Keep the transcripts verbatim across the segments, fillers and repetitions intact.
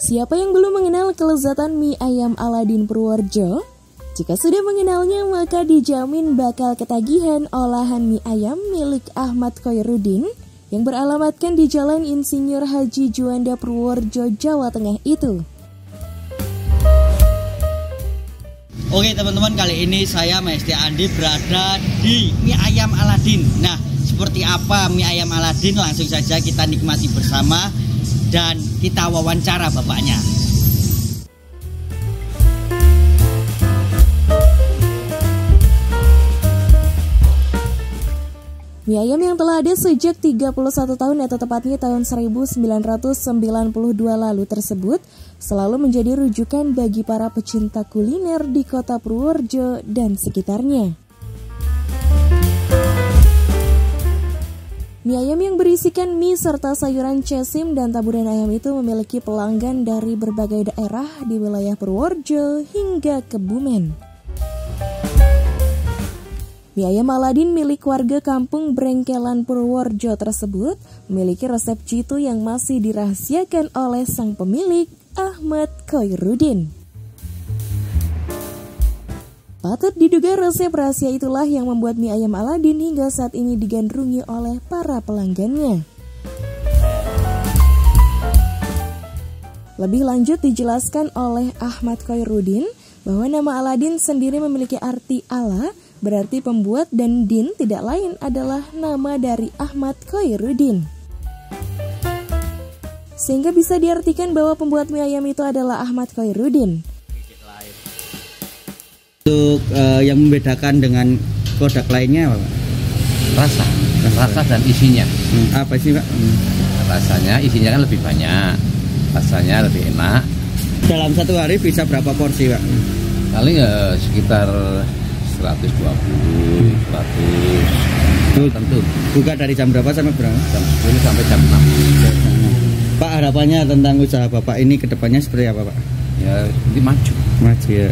Siapa yang belum mengenal kelezatan mie ayam Aladin Purworejo? Jika sudah mengenalnya, maka dijamin bakal ketagihan olahan mie ayam milik Ahmad Khoirudin yang beralamatkan di Jalan Insinyur Haji Juanda Purworejo, Jawa Tengah itu. Oke teman-teman, kali ini saya Maesti Andi berada di mie ayam Aladin. Nah, seperti apa mie ayam Aladin? Langsung saja kita nikmati bersama dan kita wawancara bapaknya. Mie ayam yang telah ada sejak tiga puluh satu tahun atau tepatnya tahun seribu sembilan ratus sembilan puluh dua lalu tersebut selalu menjadi rujukan bagi para pecinta kuliner di kota Purworejo dan sekitarnya. Mie ayam yang berisikan mie serta sayuran cesim dan taburan ayam itu memiliki pelanggan dari berbagai daerah di wilayah Purworejo hingga Kebumen. Mie ayam Aladin milik warga kampung Brengkelan Purworejo tersebut memiliki resep jitu yang masih dirahasiakan oleh sang pemilik, Ahmad Khoirudin. Patut diduga resep rahasia itulah yang membuat mie ayam Aladin hingga saat ini digandrungi oleh para pelanggannya. Lebih lanjut dijelaskan oleh Ahmad Khoirudin bahwa nama Aladin sendiri memiliki arti Allah, berarti pembuat, dan Din tidak lain adalah nama dari Ahmad Khoirudin. Sehingga bisa diartikan bahwa pembuat mie ayam itu adalah Ahmad Khoirudin. Untuk uh, yang membedakan dengan produk lainnya apa, Pak? Rasa, rasa dan isinya. Hmm, apa sih, Pak? Hmm. Rasanya, isinya kan lebih banyak, rasanya lebih enak. Dalam satu hari bisa berapa porsi, Pak? Paling ya sekitar seratus dua puluh, seratus. Itu tentu. Buka dari jam berapa sampai berapa? Jam sepuluh sampai jam enam. Pak, harapannya tentang usaha Bapak ini ke depannya seperti apa, Pak? Ya, ini maju. Maju ya.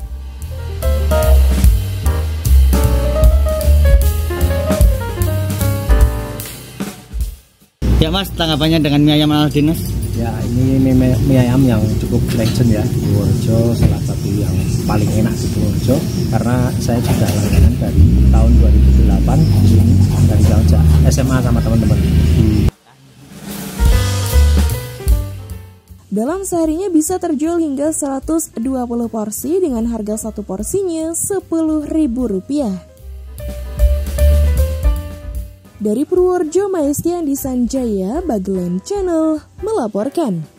Ya Mas, tanggapannya dengan mie ayam Aladin, Mas? Ya, ini mie, mie ayam yang cukup legend ya, Purworejo, salah satu yang paling enak di Purworejo, karena saya juga langganan dari tahun dua ribu delapan di sini, dari Jogja, S M A sama teman-teman. Hmm. Dalam seharinya bisa terjual hingga seratus dua puluh porsi dengan harga satu porsinya sepuluh ribu rupiah. Dari Purworejo, Maesti Andi Sanjaya, Bagelen Channel melaporkan.